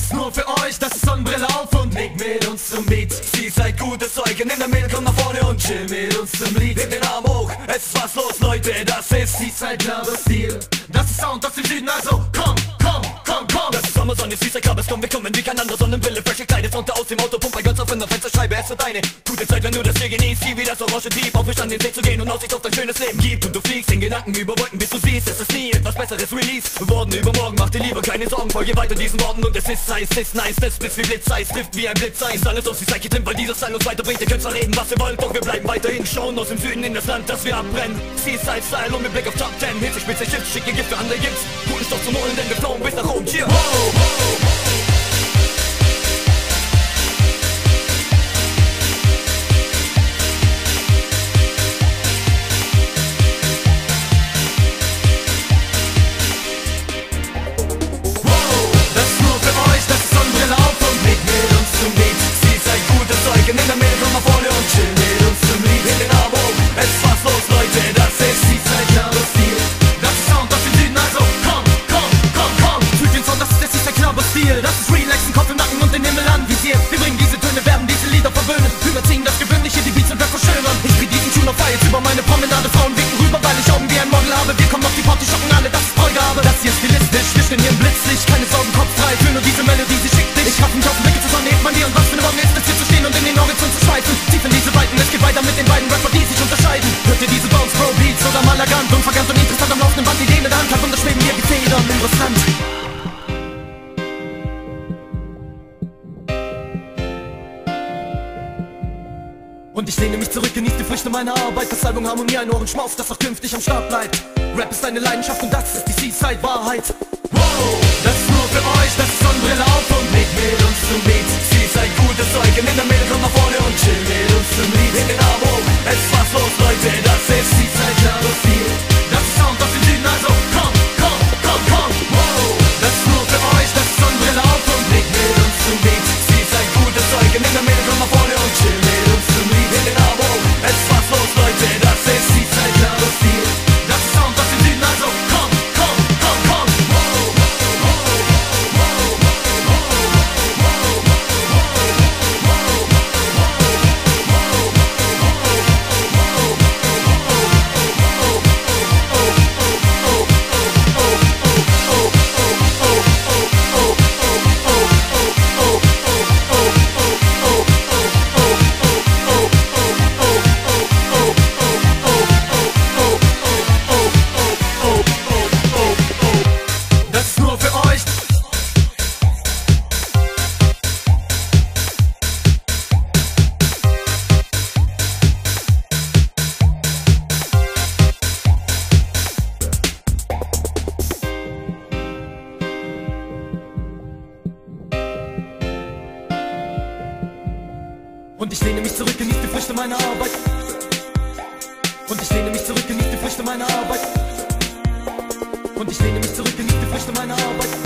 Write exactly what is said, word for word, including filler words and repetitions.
ist nur für euch, das ist Sonnenbrille auf und legt mit uns zum Beat. Sie seid gutes Zeug, in der Mitte kommt nach vorne und chill mit uns zum Lied. Nehmt den Arm hoch, es ist was los, Leute, das ist Seaside Club Stil. Das ist Sound aus dem Süden, also komm, komm, komm, komm. Das ist Sommersonne, Seaside Club, es kommt, wir kommen wie kein anderer. Sonnenbrille, frische Kleider, drunter aus dem Auto, Pump bei ganz auf in der Fensterscheibe. Es wird eine gute Zeit, wenn du das hier genießt, wie das orange Dieb auf an den See zu gehen und Aussicht auf dein schönes Leben gibt. Und du fliegst in Gedanken über Wolken, bis du siehst, es ist nie etwas besseres Release geworden. Übermorgen mach dir lieber keine Sorgen, folge weiter diesen Worten und es ist heiß, es ist nice, das Blitz wie Blitz, Eis trifft wie ein Blitz, Eis. Alles auf die Seite drin, weil dieser Style uns weiterbringt. Ihr könnt zwar reden, was ihr wollt, doch wir bleiben weiterhin schauen aus dem Süden in das Land, das wir abbrennen. Seaside Style und mit Blick auf Top Ten, Hitze, Spitze, Chips, schicke Gift für andere gibt's guten Stoff zum Holen, denn wir flown bis nach oben. Cheer! Wow, wow. In der Mitte komm nach vorne und chill mit uns zum Lied. In den Arm hoch, es ist was los, Leute, das ist Seaside Club Stil. Das ist Sound aus dem Süden, also komm, komm, komm, komm. Fühlt den Sound, das ist der Seaside Club Stil. Das ist relaxen, Kopf im Nacken und den Himmel anvisiert. Wir bringen diese Töne, werden diese Lieder verwöhnen. Überziehen das Gewöhnliche, die Beats und Rap verschönern. Ich krieg diesen Tune auf Feier über meine Promenade. Frauen winken rüber, weil ich Augen wie ein Model habe. Wir kommen auf die Party, schocken alle, das ist Bräugabe. Das hier ist stilistisch, wir stehen hier im Blitzlicht. Keine Sorgen, Kopf frei, fühl nur diese Melodie, sie schickt dich. Ich hab mich auf den Blicke zur Sonne, hebt man dir und was für eine Morgen ist es hier zu stehen und in den Horizont zu schweifen. Tief in diese Weiten, es geht weiter mit den beiden Rapper, die sich unterscheiden. Hört ihr diese Bounce Pro Beats oder Malagant und vergangen und interessant am laufenden Band, Ideen in der Hand, hat und das schweben hier wie Federn, interessant. Und ich lehne mich zurück, genieße die Früchte meiner Arbeit. Das Album Harmonie, ein Ohrenschmaus, das auch künftig am Start bleibt. Rap ist eine Leidenschaft und das ist die Seaside-Wahrheit. Wow, das ist nur für euch, das ist Sonnenbrille auf und legt mit uns zum Beat. Seaside gutes Zeug, in der Mitte kommt nach vorne und chill mit uns zum Lied. In den Arm hoch, es ist was los, Leute, das ist Seaside Club Stil. Das ist Sound aus dem Süden, also komm, komm, komm, komm. Wow, das ist nur für euch, das ist Sonnenbrille auf und legt mit uns zum Beat. Seaside gutes Zeug, in der Mitte kommt nach vorne und chill mit uns zum Lied. In den Arm hoch, es ist was los, Leute, das ist Seaside Club Stil. Das ist Sound aus dem Süden, also komm, komm, komm, komm. Und ich lehne mich zurück, genieße die Früchte meiner Arbeit. Und ich lehne mich zurück, genieße die Früchte meiner Arbeit. Und ich lehne mich zurück, genieße die Früchte meiner Arbeit.